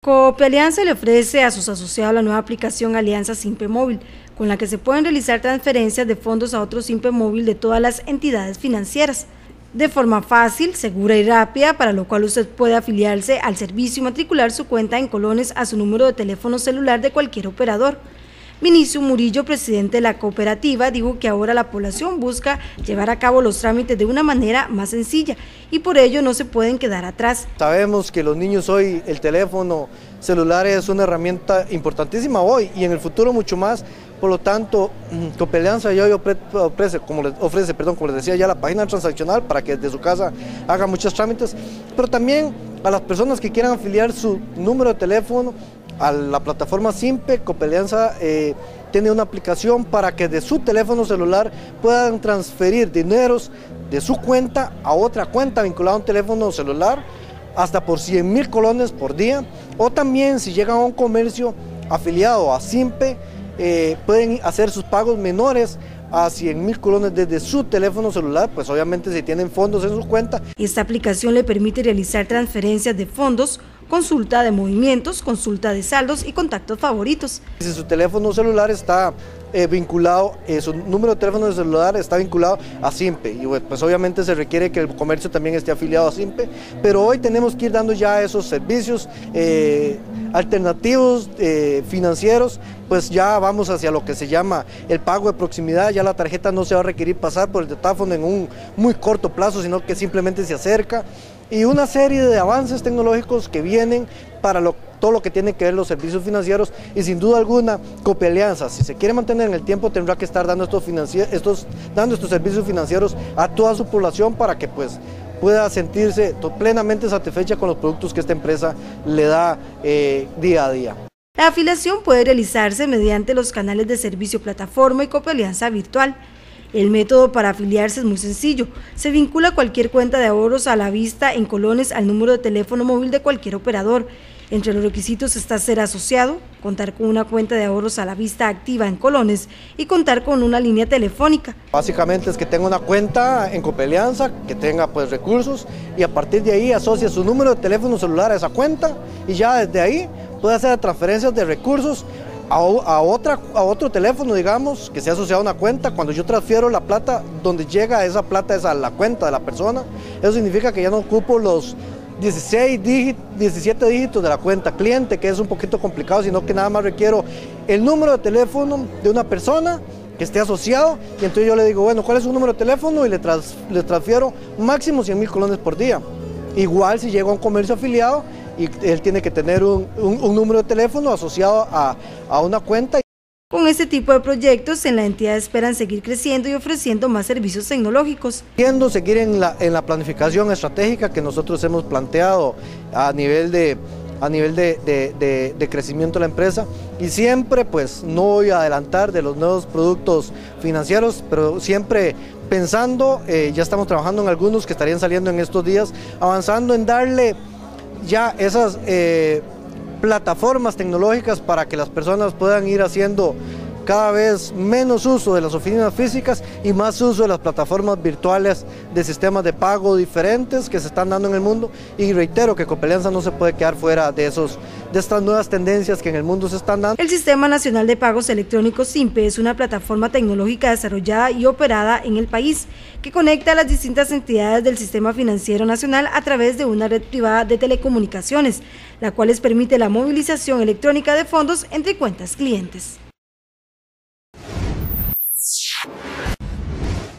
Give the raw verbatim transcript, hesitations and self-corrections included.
Coop Alianza le ofrece a sus asociados la nueva aplicación Alianza Simpe Móvil, con la que se pueden realizar transferencias de fondos a otro Simpe Móvil de todas las entidades financieras, de forma fácil, segura y rápida, para lo cual usted puede afiliarse al servicio y matricular su cuenta en colones a su número de teléfono celular de cualquier operador. Vinicio Murillo, presidente de la cooperativa, dijo que ahora la población busca llevar a cabo los trámites de una manera más sencilla y por ello no se pueden quedar atrás. Sabemos que los niños hoy, el teléfono celular es una herramienta importantísima hoy y en el futuro mucho más. Por lo tanto, Coop Alianza ya hoy ofrece, como les, ofrece perdón, como les decía, ya la página transaccional para que desde su casa haga muchos trámites, pero también a las personas que quieran afiliar su número de teléfono a la plataforma Simpe, Coop Alianza eh, tiene una aplicación para que de su teléfono celular puedan transferir dineros de su cuenta a otra cuenta vinculada a un teléfono celular hasta por cien mil colones por día, o también si llegan a un comercio afiliado a Simpe, eh, pueden hacer sus pagos menores a cien mil colones desde su teléfono celular, pues obviamente si tienen fondos en su cuenta. Esta aplicación le permite realizar transferencias de fondos, consulta de movimientos, consulta de saldos y contactos favoritos. Si su teléfono celular está eh, vinculado, eh, su número de teléfono celular está vinculado a Simpe, y pues obviamente se requiere que el comercio también esté afiliado a Simpe, pero hoy tenemos que ir dando ya esos servicios eh, alternativos eh, financieros, pues ya vamos hacia lo que se llama el pago de proximidad. Ya la tarjeta no se va a requerir pasar por el datáfono en un muy corto plazo, sino que simplemente se acerca, y una serie de avances tecnológicos que vienen para lo, todo lo que tiene que ver los servicios financieros, y sin duda alguna Coop Alianza, si se quiere mantener en el tiempo, tendrá que estar dando estos, estos, dando estos servicios financieros a toda su población para que pues pueda sentirse plenamente satisfecha con los productos que esta empresa le da eh, día a día. La afiliación puede realizarse mediante los canales de servicio plataforma y Coop Alianza virtual. El método para afiliarse es muy sencillo. Se vincula cualquier cuenta de ahorros a la vista en colones al número de teléfono móvil de cualquier operador. Entre los requisitos está ser asociado, contar con una cuenta de ahorros a la vista activa en colones y contar con una línea telefónica. Básicamente es que tenga una cuenta en Coop Alianza, que tenga pues recursos, y a partir de ahí asocia su número de teléfono celular a esa cuenta, y ya desde ahí puede hacer transferencias de recursos a, a, otra, a otro teléfono, digamos, que sea asociado a una cuenta. Cuando yo transfiero la plata, donde llega esa plata es a la cuenta de la persona. Eso significa que ya no ocupo los dieciséis dígitos, diecisiete dígitos de la cuenta cliente, que es un poquito complicado, sino que nada más requiero el número de teléfono de una persona que esté asociado, y entonces yo le digo, bueno, ¿cuál es su número de teléfono? Y le, tras, le transfiero máximo cien mil colones por día. Igual si llego a un comercio afiliado, y él tiene que tener un, un, un número de teléfono asociado a, a una cuenta. Con este tipo de proyectos, en la entidad esperan seguir creciendo y ofreciendo más servicios tecnológicos. Queriendo seguir en la, en la planificación estratégica que nosotros hemos planteado a nivel de, a nivel de, de, de, de crecimiento de la empresa, y siempre pues no voy a adelantar de los nuevos productos financieros, pero siempre pensando, eh, ya estamos trabajando en algunos que estarían saliendo en estos días, avanzando en darle ya esas eh, plataformas tecnológicas para que las personas puedan ir haciendo cada vez menos uso de las oficinas físicas y más uso de las plataformas virtuales de sistemas de pago diferentes que se están dando en el mundo. Y reitero que Coop Alianza no se puede quedar fuera de, esos, de estas nuevas tendencias que en el mundo se están dando. El Sistema Nacional de Pagos Electrónicos Simpe es una plataforma tecnológica desarrollada y operada en el país que conecta a las distintas entidades del sistema financiero nacional a través de una red privada de telecomunicaciones, la cual les permite la movilización electrónica de fondos entre cuentas clientes.